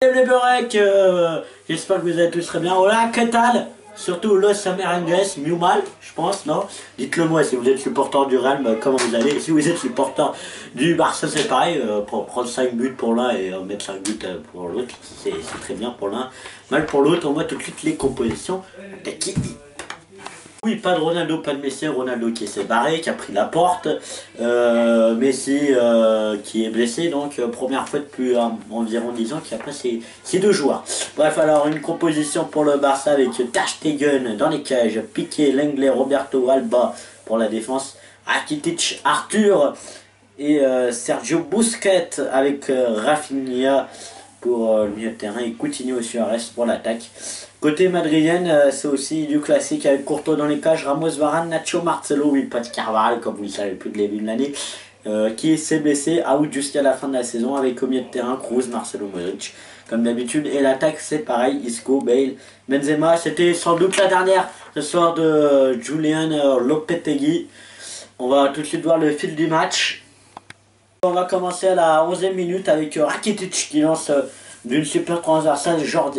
Salut les Beurek, j'espère que vous allez tous très bien. Hola, que tal? Surtout Los Amerangues, mieux mal, je pense, non? Dites-le moi si vous êtes supporter du Real, comment vous allez. Et si vous êtes supporter du Barça, c'est pareil, pour prendre 5 buts pour l'un et mettre 5 buts pour l'autre, c'est très bien pour l'un. Mal pour l'autre, on voit tout de suite les compositions. Oui, pas de Ronaldo, pas de Messi. Ronaldo qui s'est barré, qui a pris la porte. Messi qui est blessé, donc première fois depuis environ 10 ans qu'il n'y a pas ces deux joueurs. Bref, alors une composition pour le Barça avec Ter Stegen dans les cages, Piqué, Lenglet, Roberto, Alba pour la défense, Rakitic, Arthur et Sergio Busquets avec Rafinha pour le milieu de terrain et Coutinho et Suarez pour l'attaque. Côté madrilène, c'est aussi du classique avec Courtois dans les cages, Ramos, Varane, Nacho, Marcelo, oui, pas de Carvajal comme vous le savez depuis le début de l'année, qui s'est blessé, out jusqu'à la fin de la saison avec au milieu de terrain Kroos, Marcelo, Modric comme d'habitude, et l'attaque c'est pareil, Isco, Bale, Benzema. C'était sans doute la dernière ce soir de Julian Lopetegui. On va tout de suite voir le fil du match. On va commencer à la 11e minute avec Rakitic qui lance d'une super transversale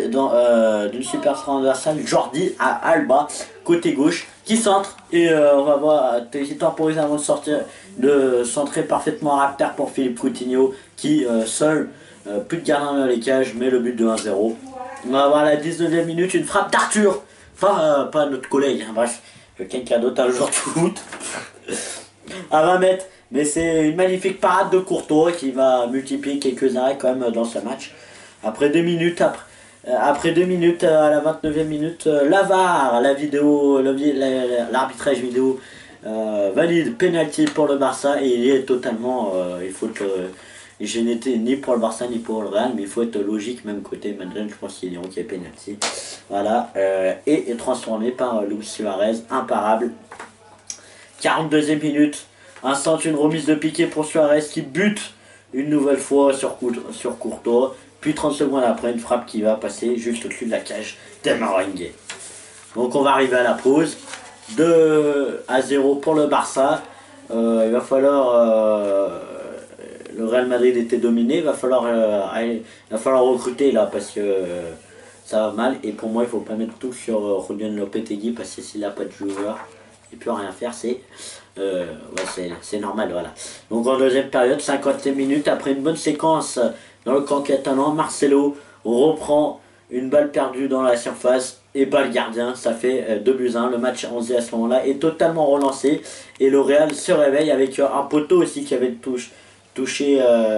Jordi à Alba côté gauche qui centre et on va voir qui temporise avant de centrer parfaitement à terre pour Philippe Coutinho qui seul plus de gardien dans les cages met le but de 1-0. On va avoir la 19e minute une frappe d'Arthur, pas notre collègue, hein, bref, quelqu'un d'autre un joueur de foot à 20 mètres. Mais c'est une magnifique parade de Courtois qui va multiplier quelques arrêts quand même dans ce match. Après 2 minutes, à la 29e minute, la VAR, l'arbitrage vidéo valide penalty pour le Barça et il est totalement, je n'étais ni pour le Barça ni pour le Real, mais il faut être logique même côté Madrid, je pense qu'il y a penalty. Voilà, et est transformé par Luis Suarez, imparable. 42e minute. Un centre, une remise de Piqué pour Suarez qui bute une nouvelle fois sur Courtois. Puis 30 secondes après, une frappe qui va passer juste au-dessus de la cage des Merengues. Donc on va arriver à la pause. 2-0 pour le Barça. Il va falloir... le Real Madrid était dominé. Il va falloir recruter là parce que ça va mal. Et pour moi, il ne faut pas mettre tout sur Julian Lopetegui parce que s'il n'a pas de joueur, il ne peut rien faire. C'est normal, voilà. Donc en deuxième période, 50e minute, après une bonne séquence dans le camp catalan, Marcelo reprend une balle perdue dans la surface et bat le gardien, ça fait 2-1. Le match à ce moment-là est totalement relancé et le Real se réveille avec un poteau aussi qui avait touché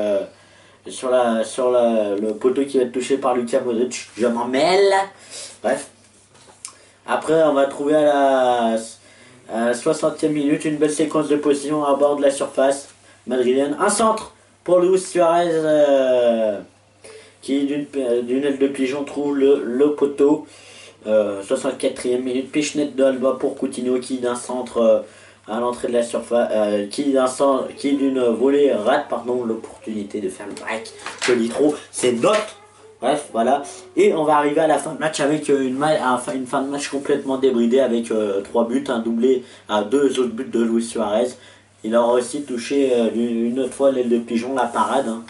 le poteau qui va être touché par Luka Modric. Je m'en mêle. Bref. Après, on va trouver à la 60e minute, une belle séquence de position à bord de la surface madrilène. Un centre pour Luis Suarez qui d'une aile de pigeon trouve le poteau. 64e minute, pichenette de Alba pour Coutinho qui d'un centre à l'entrée de la surface, qui d'une volée rate l'opportunité de faire le break. Joli trop, c'est notre. Bref, voilà. Et on va arriver à la fin de match avec une fin de match complètement débridée avec 3 buts, un doublé à 2 autres buts de Luis Suarez. Il aura aussi touché une autre fois l'aile de pigeon, la parade. Hein.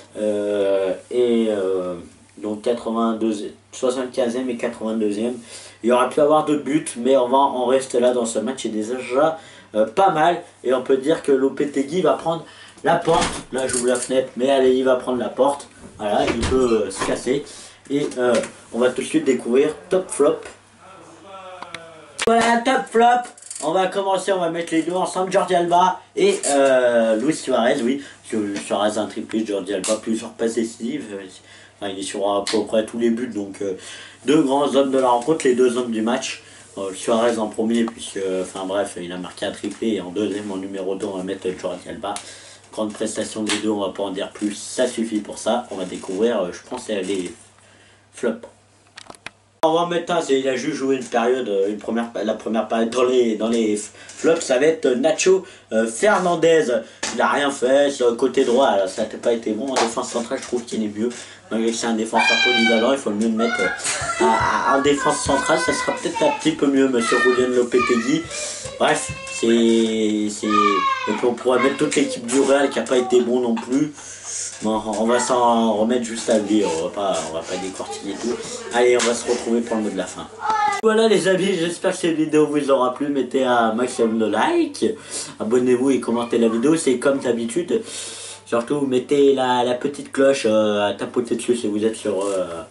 Donc 75e et 82e. Il y aura pu avoir d'autres buts, mais on reste là dans ce match. C'est déjà pas mal. Et on peut dire que Lopetegui va prendre la porte. Là, j'ouvre la fenêtre, mais allez, il va prendre la porte. Voilà, il peut se casser. Et on va tout de suite découvrir Top Flop. Voilà, Top Flop. On va commencer, on va mettre les deux ensemble. Jordi Alba et Luis Suarez, oui. Suarez a un triplé, Jordi Alba plusieurs passes décisives. Enfin, il est sur à peu près tous les buts. Donc deux grands hommes de la rencontre, les deux hommes du match. Suarez en premier, puisque, enfin bref, il a marqué un triplé. Et en deuxième, en numéro 2, on va mettre Jordi Alba. Grande prestation des deux, on va pas en dire plus, ça suffit pour ça. On va découvrir, je pense, les flops. On va mettre il a juste joué une période, la première période dans les flops, ça va être Nacho Fernandez. Il n'a rien fait sur le côté droit, alors ça n'a pas été bon. En défense centrale, je trouve qu'il est mieux. Malgré que c'est un défenseur polyvalent, il faut le mieux le mettre en défense centrale, ça sera peut-être un petit peu mieux, monsieur Julian Lopetegui. Bref, on pourrait mettre toute l'équipe du Real qui n'a pas été bon non plus. Bon, on va s'en remettre juste à le dire, on va pas décortiquer tout. Allez, on va se retrouver pour le mot de la fin. Voilà les amis, j'espère que cette vidéo vous aura plu. Mettez un maximum de likes, abonnez-vous et commentez la vidéo, c'est comme d'habitude. Surtout mettez la petite cloche à tapoter dessus si vous êtes sur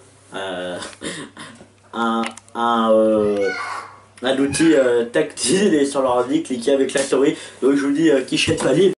un, un outil tactile, et sur l'ordi, cliquez avec la souris. Donc je vous dis quichette valide.